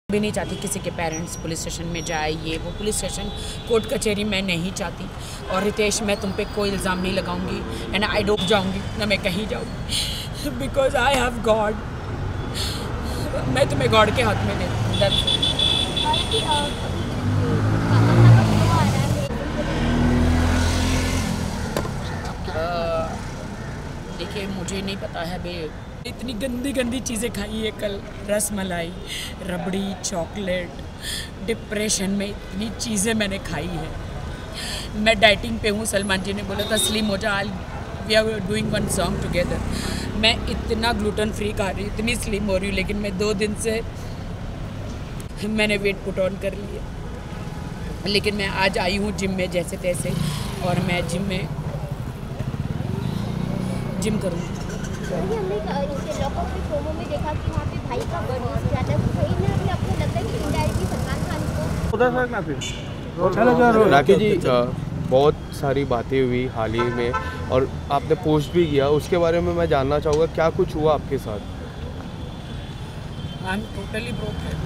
भी नहीं चाहती किसी के पेरेंट्स पुलिस स्टेशन में जाए, ये वो पुलिस स्टेशन कोर्ट कचहरी मैं नहीं चाहती। और रितेश, मैं तुम पे कोई इल्ज़ाम नहीं लगाऊंगी एंड आई डूब जाऊंगी ना मैं कहीं जाऊंगी, बिकॉज आई हैव गॉड। मैं तुम्हें गॉड के हाथ में देती हूँ। देखिए, मुझे नहीं पता है बे, इतनी गंदी गंदी चीज़ें खाई है कल, रस मलाई, रबड़ी, चॉकलेट, डिप्रेशन में इतनी चीज़ें मैंने खाई है। मैं डाइटिंग पे हूँ, सलमान जी ने बोला था स्लिम हो जा, we are doing one song together. मैं इतना ग्लूटेन फ्री खा रही हूँ, इतनी स्लिम हो रही हूँ, लेकिन मैं 2 दिन से मैंने वेट पुट ऑन कर लिया। लेकिन मैं आज आई हूँ जिम में जैसे तैसे, और मैं जिम करूँगी। हमने लॉकअप के प्रोमो में देखा कि वहाँ पे भाई का बर्थडे किया था, सही में अभी आपको लगता है कि इनडायरेक्टली सलमान खान को राखी जी, बहुत सारी बातें हुई हाल ही में और आपने पोस्ट भी किया, उसके बारे में मैं जानना चाहूँगा क्या कुछ हुआ आपके साथ? I am totally broken.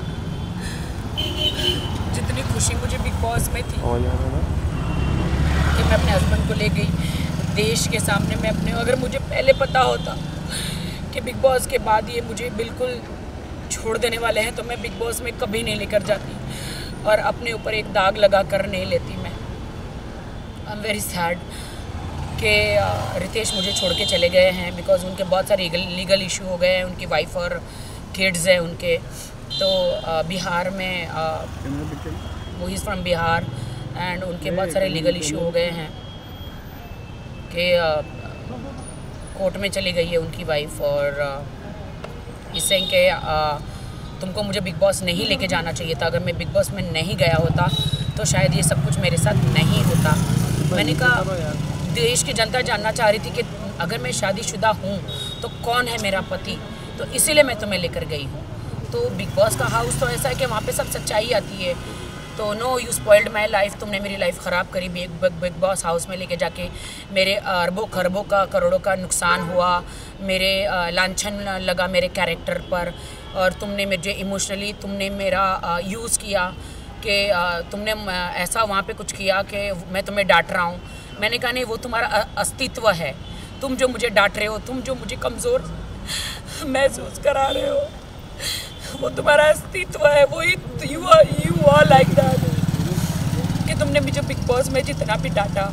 जितनी खुशी मुझे बिग बॉस में थी कि मैं अपने हस्बैंड को ले गई देश के सामने, मैं अपने, अगर मुझे पहले पता होता कि बिग बॉस के बाद ये मुझे बिल्कुल छोड़ देने वाले हैं तो मैं बिग बॉस में कभी नहीं लेकर जाती और अपने ऊपर एक दाग लगा कर नहीं लेती। मैं आई एम वेरी सैड कि रितेश मुझे छोड़ के चले गए हैं, बिकॉज उनके बहुत सारे लीगल इशू हो गए हैं, उनकी वाइफ और किड्स हैं उनके। तो बिहार में, वो इज़ फ्रॉम बिहार एंड उनके बहुत सारे लीगल इशू हो गए हैं कि कोर्ट में चली गई है उनकी वाइफ, और इससे कि तुमको मुझे बिग बॉस नहीं लेके जाना चाहिए था। अगर मैं बिग बॉस में नहीं गया होता तो शायद ये सब कुछ मेरे साथ नहीं होता। मैंने कहा, देश की जनता जानना चाह रही थी कि अगर मैं शादीशुदा हूँ तो कौन है मेरा पति, तो इसीलिए मैं तुम्हें लेकर गई हूँ। तो बिग बॉस का हाउस तो ऐसा है कि वहाँ पे सब सच्चाई आती है। तो no, you spoiled my life, तुमने मेरी लाइफ ख़राब करी। बिग बॉस हाउस में लेके जाके मेरे अरबों खरबों का, करोड़ों का नुकसान हुआ, मेरे लांछन लगा मेरे कैरेक्टर पर, और तुमने मुझे इमोशनली तुमने मेरा यूज़ किया कि तुमने ऐसा वहाँ पे कुछ किया कि मैं तुम्हें डांट रहा हूँ। मैंने कहा नहीं, वो तुम्हारा अस्तित्व है, तुम जो मुझे डांट रहे हो, तुम जो मुझे कमज़ोर महसूस करा रहे हो, वो तुम्हारा अस्तित्व है, वो यू आर लाइक दैट। कि तुमने मुझे बिग बॉस में जितना भी डांटा,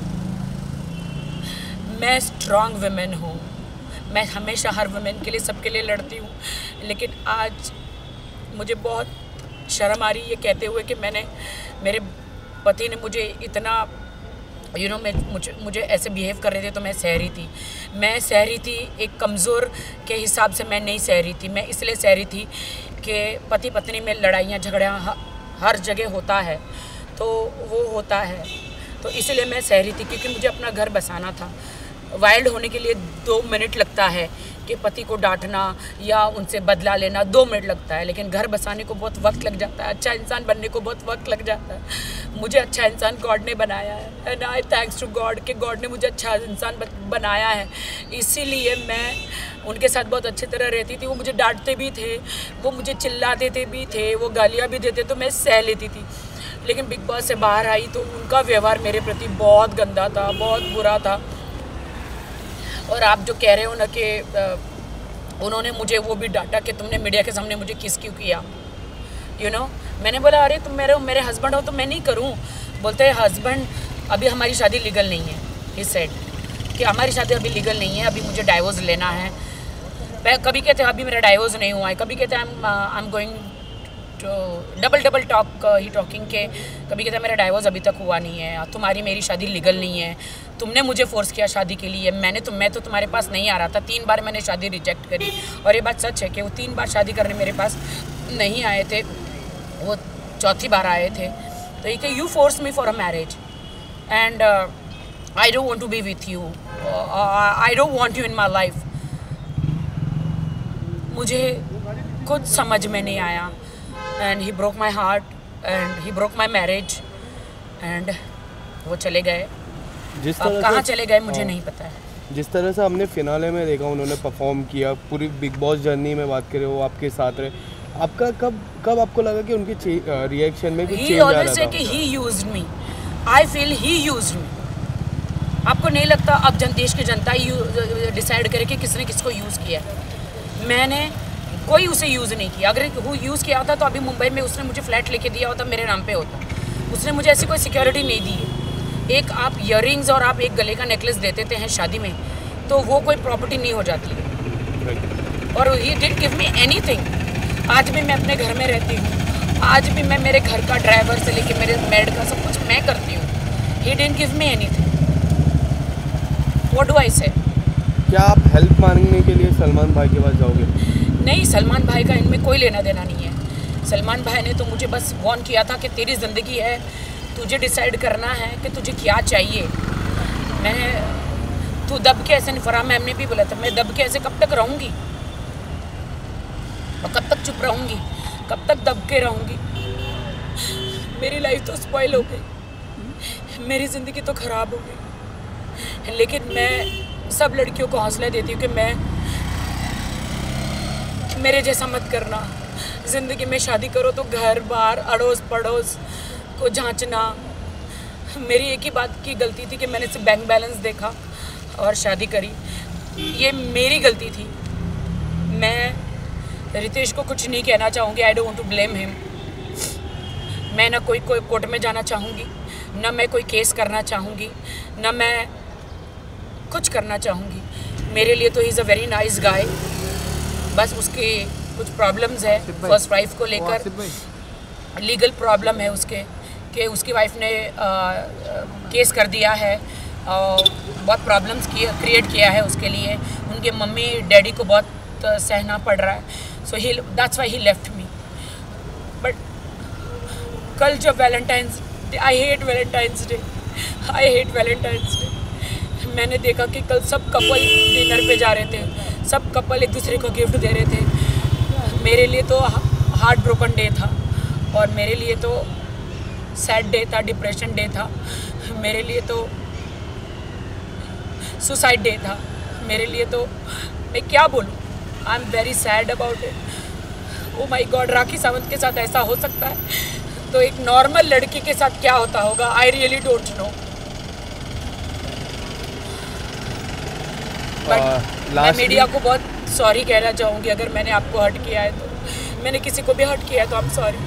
मैं स्ट्रॉन्ग वुमेन हूँ, मैं हमेशा हर वुमेन के लिए, सबके लिए लड़ती हूँ। लेकिन आज मुझे बहुत शर्म आ रही है कहते हुए कि मेरे पति ने मुझे इतना मुझे ऐसे बिहेव कर रहे थे, तो मैं सह रही थी। एक कमज़ोर के हिसाब से मैं नहीं सह रही थी। मैं इसलिए सह रही थी कि पति पत्नी में लड़ाइयाँ झगड़ियाँ हर जगह होता है, तो वो होता है, तो इसलिए मैं सह रही थी, क्योंकि मुझे अपना घर बसाना था। वाइल्ड होने के लिए 2 मिनट लगता है कि पति को डांटना या उनसे बदला लेना 2 मिनट लगता है, लेकिन घर बसाने को बहुत वक्त लग जाता है, अच्छा इंसान बनने को बहुत वक्त लग जाता है। मुझे अच्छा इंसान गॉड ने बनाया है and I thanks to god कि गॉड ने मुझे अच्छा इंसान बनाया है। इसीलिए मैं उनके साथ बहुत अच्छी तरह रहती थी। वो मुझे डांटते भी थे, वो मुझे चिल्लाते भी थे, वो गालियाँ भी देते, तो मैं सह लेती थी। लेकिन बिग बॉस से बाहर आई तो उनका व्यवहार मेरे प्रति बहुत गंदा था, बहुत बुरा था। और आप जो कह रहे हो ना कि उन्होंने मुझे वो भी डांटा कि तुमने मीडिया के सामने मुझे किस क्यों किया, मैंने बोला अरे तुम मेरे हस्बैंड हो तो मैं नहीं करूं। बोलते हैं हस्बैंड, अभी हमारी शादी लीगल नहीं है। ही सेड कि हमारी शादी अभी लीगल नहीं है, अभी मुझे डाइवोर्स लेना है। कभी कहते हैं अभी मेरा डाइवोर्स नहीं हुआ है, कभी कहते हैं I am going double talk ही टॉकिंग के, कभी कहता है मेरा डाइवोर्स अभी तक हुआ नहीं है, तुम्हारी मेरी शादी लीगल नहीं है, तुमने मुझे फोर्स किया शादी के लिए, मैं तो तुम्हारे पास नहीं आ रहा था। 3 बार मैंने शादी रिजेक्ट करी, और ये बात सच है कि वो 3 बार शादी करने मेरे पास नहीं आए थे, वो 4थी बार आए थे। तो ये कि you force me for a marriage and I don't want to be with you, I don't want you in my life. मुझे कुछ समझ में नहीं आया and he broke my heart and he broke my marriage and वो चले गए। अब कहाँ चले गए मुझे नहीं पता है। जिस तरह से हमने फिनाले में देखा उन्होंने परफॉर्म किया, पूरी बिग बॉस जर्नी में बात करें वो आपके साथ रहे, आपका कब आपको लगा कि उनकी रिएक्शन में कुछ ही चेंज आ ऑलवेज रहा से था? कि he used me, I feel he used me. आपको नहीं लगता अब देश की जनता डिसाइड करे कि किसने किसको यूज़ किया? मैंने कोई उसे यूज़ नहीं किया। अगर वो यूज़ किया होता तो अभी मुंबई में उसने मुझे फ्लैट लेके दिया होता, मेरे नाम पे होता। उसने मुझे ऐसी कोई सिक्योरिटी नहीं दी है। एक आप ईयररिंग्स और आप एक गले का नेकलेस दे देते हैं शादी में, तो वो कोई प्रॉपर्टी नहीं हो जाती है। और he didn't give me anything. आज भी मैं अपने घर में रहती हूँ, आज भी मैं मेरे घर का ड्राइवर से लेके मेरे मेड का सब कुछ मैं करती हूँ। He didn't give me anything. What do I say? क्या आप हेल्प मांगने के लिए सलमान भाई के पास जाओगे? नहीं, सलमान भाई का इनमें कोई लेना देना नहीं है। सलमान भाई ने तो मुझे बस वार्न किया था कि तेरी ज़िंदगी है, तुझे डिसाइड करना है कि तुझे क्या चाहिए। तू दब के ऐसे नहीं, फरहान मैम ने भी बोला था, मैं दब के ऐसे कब तक रहूँगी और कब तक चुप रहूँगी, कब तक दब के रहूँगी? मेरी लाइफ तो स्पॉइल हो गई, मेरी ज़िंदगी तो ख़राब हो गई। लेकिन मैं सब लड़कियों को हौसला देती हूँ कि मेरे जैसा मत करना। ज़िंदगी में शादी करो तो घर बार अड़ोस पड़ोस को जांचना। मेरी एक ही बात की गलती थी कि मैंने सिर्फ बैंक बैलेंस देखा और शादी करी। ये मेरी गलती थी। मैं रितेश को कुछ नहीं कहना चाहूँगी, I don't want to blame him. मैं ना कोई कोर्ट में जाना चाहूँगी, ना मैं कोई केस करना चाहूँगी, ना मैं कुछ करना चाहूँगी। मेरे लिए तो he is a very nice guy. बस उसके कुछ प्रॉब्लम्स है फर्स्ट वाइफ को लेकर, लीगल प्रॉब्लम है उसके कि उसकी वाइफ ने केस कर दिया है और बहुत प्रॉब्लम्स क्रिएट किया है उसके लिए। उनके मम्मी डैडी को बहुत सहना पड़ रहा है। So he that's why he left me. But कल जब Valentine's Day, I hate Valentine's Day, I hate Valentine's Day. मैंने देखा कि कल सब कपल डिनर पे जा रहे थे, सब कपल एक दूसरे को गिफ्ट दे रहे थे। मेरे लिए तो हार्ट ब्रोकन डे था और मेरे लिए तो सैड डे था, डिप्रेशन डे था, मेरे लिए तो सुसाइड डे था, मेरे लिए तो मैं क्या बोलूँ। I am very sad about it. Oh my god, Rakhi Sawant के साथ ऐसा हो सकता है तो एक नॉर्मल लड़की के साथ क्या होता होगा? I really don't know. But मैं मीडिया को बहुत सॉरी कहना चाहूँगी अगर मैंने आपको हर्ट किया है तो। मैंने किसी को भी हर्ट किया है तो आई एम सॉरी।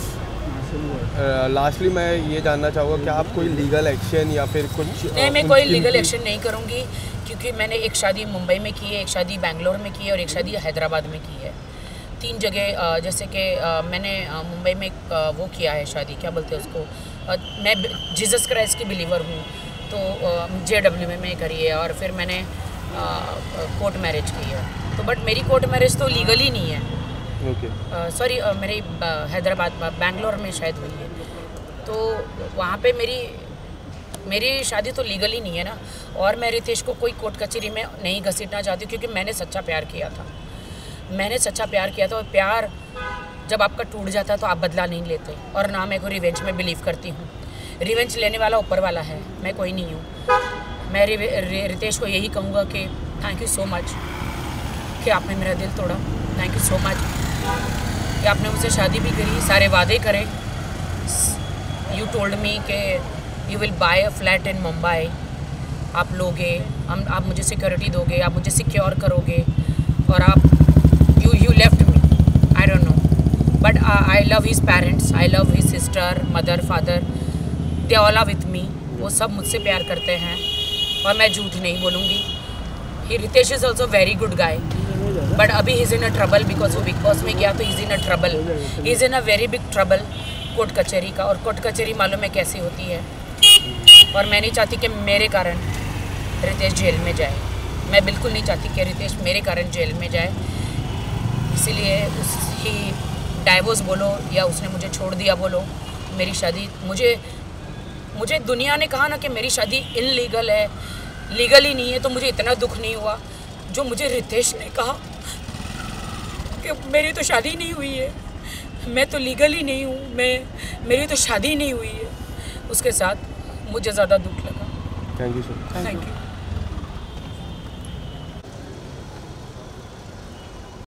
लास्टली मैं ये जानना चाहूँगा कि आप कोई लीगल एक्शन या फिर कुछ? नहीं, मैं कोई लीगल एक्शन नहीं करूँगी क्योंकि मैंने एक शादी मुंबई में की है, एक शादी बेंगलोर में की है और एक शादी हैदराबाद में की है। 3 जगह जैसे कि मैंने मुंबई में वो किया है शादी, क्या बोलते हैं उसको, मैं जीसस क्राइस्ट की बिलीवर हूँ तो JW में करी है और फिर मैंने कोर्ट मैरिज की है। तो बट मेरी कोर्ट मैरिज तो लीगली नहीं है। सॉरी, मेरी हैदराबाद बेंगलोर में शायद हुई है, तो वहाँ पे मेरी शादी तो लीगली नहीं है ना। और मैं रितेश को कोई कोर्ट कचहरी में नहीं घसीटना चाहती क्योंकि मैंने सच्चा प्यार किया था। मैंने सच्चा प्यार किया था और प्यार जब आपका टूट जाता है तो आप बदला नहीं लेते। और ना मैं कोई रिवेंज में बिलीव करती हूँ। रिवेंज लेने वाला ऊपर वाला है, मैं कोई नहीं हूँ। मैं रितेश को यही कहूँगा कि थैंक यू सो मच कि आपने मेरा दिल तोड़ा। थैंक यू सो मच कि आपने मुझसे शादी भी करी, सारे वादे करे। यू टोल्ड मी कि you will buy a flat in Mumbai. आप लोगे, आप मुझे सिक्योरिटी दोगे, आप मुझे सिक्योर करोगे और आप you left me. I don't know but I love his parents, I love his sister, mother, father, they all are with me. वो सब मुझसे प्यार करते हैं और मैं झूठ नहीं बोलूँगी। He Ritesh is also very good guy but अभी he is in a trouble because वो बिग बॉस में गया तो he is in a trouble, he is in a very big trouble court कचहरी का। और कोर्ट कचहरी मालूम है कैसी होती है और मैं नहीं चाहती कि मेरे कारण रितेश जेल में जाए। मैं बिल्कुल नहीं चाहती कि रितेश मेरे कारण जेल में जाए। इसीलिए उसकी डाइवोर्स बोलो या उसने मुझे छोड़ दिया बोलो, मेरी शादी मुझे दुनिया ने कहा ना कि मेरी शादी इनलीगल है, लीगल ही नहीं है, तो मुझे इतना दुख नहीं हुआ जो मुझे रितेश ने कहा कि मेरी तो शादी नहीं हुई है, मैं तो लीगल ही नहीं हूँ, मेरी तो शादी नहीं हुई है। उसके साथ मुझे ज़्यादा दुख लगा। Thank you sir. Thank you.